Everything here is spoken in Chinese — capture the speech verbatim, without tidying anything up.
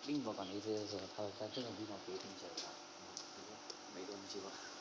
另一个管理者的时候，他在这种地方可以停下来，嗯，没东西吧。